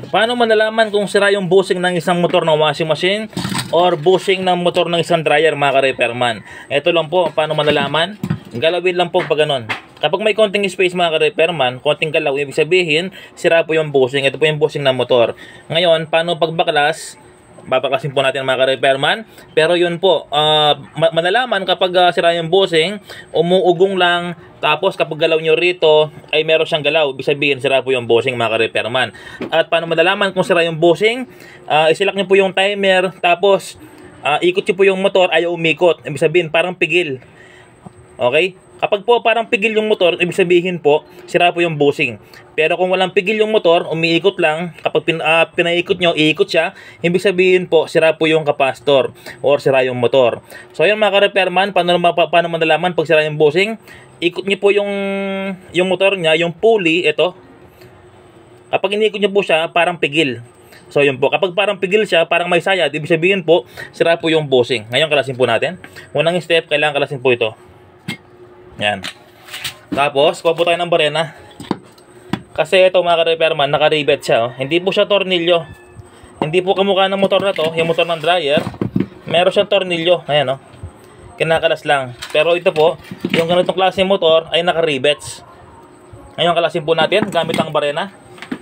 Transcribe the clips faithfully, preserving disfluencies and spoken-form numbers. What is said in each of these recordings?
Paano malalaman kung sira yung bushing ng isang motor ng washing machine or bushing ng motor ng isang dryer, mga ka-repairman? Ito lang po, paano malalaman? Galawin lang po pag ganon. Kapag may konting space, mga ka-repairman, konting galaw, ibig sabihin, sira po yung bushing. Ito po yung bushing ng motor. Ngayon, paano pagbaklas? Babaklasin po natin, mga ka-repairman. Pero yun po, uh, malalaman kapag uh, sira yung bushing, umuugong lang. Tapos kapag galaw nyo rito, ay meron siyang galaw. Ibig sabihin, sira po yung bushing, mga ka-repairman. At paano malalaman kung sira yung bushing? Uh, isilak nyo po yung timer. Tapos, uh, ikot nyo po yung motor, ayaw umikot. Ibig sabihin, parang pigil. Okay? Kapag po parang pigil yung motor, ibig sabihin po, sira po yung bushing. Pero kung walang pigil yung motor, umiikot lang, kapag pin, uh, pinaikot nyo, iikot siya, ibig sabihin po, sira po yung capacitor or sira yung motor. So yun, mga ka-repairman, paano, pa, paano manalaman pag sira yung bushing? Ikot nyo po yung, yung motor niya, yung pulley, ito. Kapag inikot nyo po siya, parang pigil. So yun po, kapag parang pigil siya, parang may sayad, ibig sabihin po, sira po yung bushing. Ngayon, kalasin po natin. Unang step, kailangan kalasin po ito. Yan. Tapos, kuha po tayo ng barena. Kasi ito, mga ka-repairman, naka-rivet siya. Oh. Hindi po siya tornilyo. Hindi po kamukha ng motor na to, yung motor ng dryer. Meron siyang tornilyo. Ayan, oh. Kinakalas lang. Pero ito po, yung ganitong klase motor ay naka-rivets. Ngayon, kalasin po natin gamit ang barena.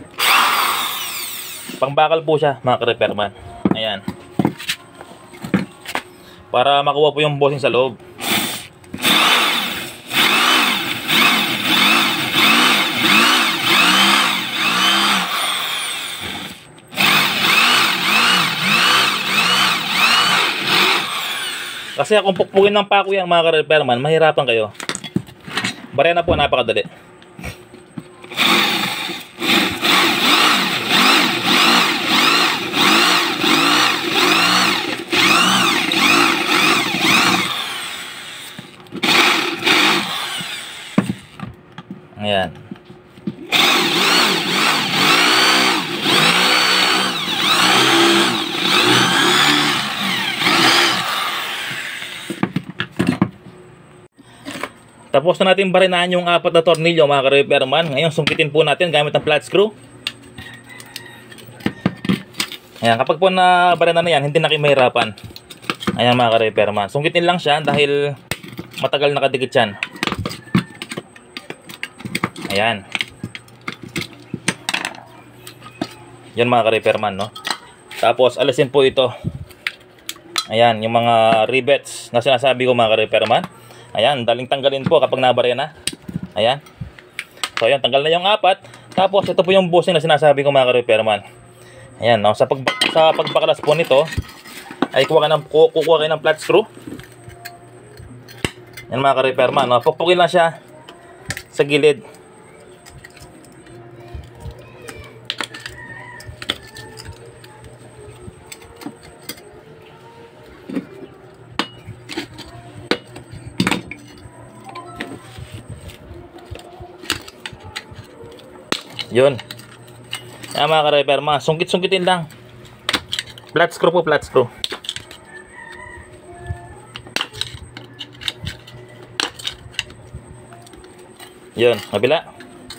Pangbakal po siya, mga ka-repairman. Ayan. Para makuha po yung bushing sa loob. Kasi kung pukpukin ng pako yan, mga ka-repairman, mahirapan kayo. Barena po, napakadali. Ayan. Tapos na natin barenahan yung apat na tornilyo, mga ka-repairman. Ngayon, sungkitin po natin gamit ang flat screw. Ayan, kapag po na barena na yan, hindi na kayo mahirapan. Ayan, mga ka-repairman. Sungkitin lang siya dahil matagal nakadikit yan. Ayan. Yan, mga ka-repairman, no? Tapos, alisin po ito. Ayan, yung mga rivets na sinasabi ko, mga ka-repairman. Ayan, daling tanggalin po kapag nabarena. Ayan. So, ayan, tanggal na yung apat. Tapos, ito po yung bushing na sinasabi ko, mga ka-repairman. Ayan, no? Sa, pag, sa pagbaklas po nito, ay kuha ka ng, kukuha kayo ng flat screw. Ayan, mga ka-repairman, no? Pukpukin lang siya sa gilid. Yun. Ayan, mga ka-repairman, sungkit-sungkitin lang. Flat screw po, flat screw. Yun, kabila.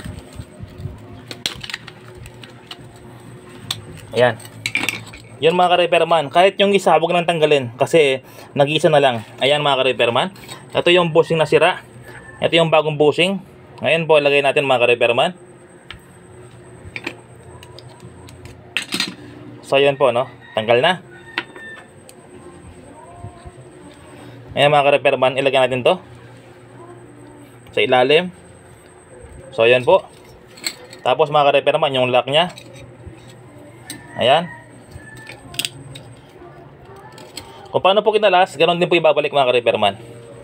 Ayan. Yun, mga ka-repairman, kahit yung isa, huwag nang tanggalin kasi nag-iisa na lang. Ayan, mga ka-repairman. Ito yung bushing na sira. Ito yung bagong bushing. Ngayon po, ilagay natin, mga ka-repairman. So, yun po, no? Tanggal na. Ayan, mga ka-repairman, ilagay natin to sa ilalim. So, yun po. Tapos, mga ka-repairman, yung lock nya. Ayan. Kung paano po kinalas, ganoon din po ibabalik, mga ka-repairman.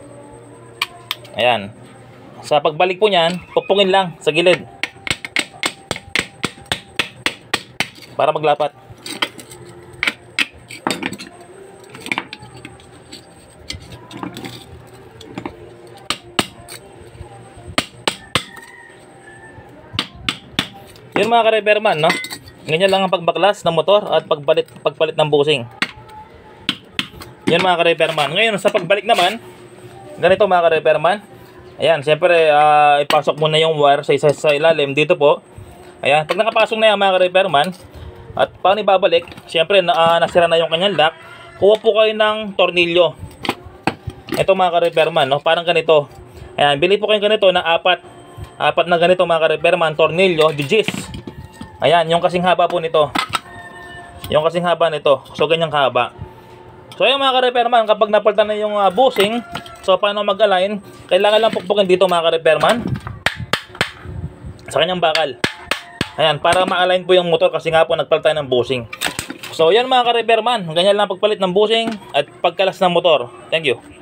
Ayan. Sa pagbalik po niyan, pupungin lang sa gilid para maglapat. Yun, mga ka-repairman, no? Ganyan lang ang pagbaklas ng motor at pagbalit, pagpalit ng bushing. Yun, mga ka-repairman. Ngayon, sa pagbalik naman, ganito, mga ka-repairman. Ayan, siyempre, uh, ipasok muna yung wire sa isa sa ilalim. Dito po. Ayan, pag nakapasok na yan, mga ka-repairman, At paano ibabalik? Siyempre, na, uh, nasira na yung kanyang lock. Kuha po kayo ng tornilyo. Ito mga ka-repairman, no? Parang ganito. Ayan, bili po kayo ganito na apat. Apat na ganito mga ka-repairman, tornilyo, digis. Ayan, yung kasing haba po nito. Yung kasing haba nito. So, ganyang haba. So, ayun mga ka-repairman, kapag napalitan na yung uh, bushing, so, paano mag-align? Kailangan lang pukpukin dito mga ka-repairman sa kanyang bakal. Ayan, para ma-align po yung motor kasi nga po nagpalit tayo ng bushing. So, yan mga ka-repairman. Ganyan lang pagpalit ng bushing at pagkalas ng motor. Thank you.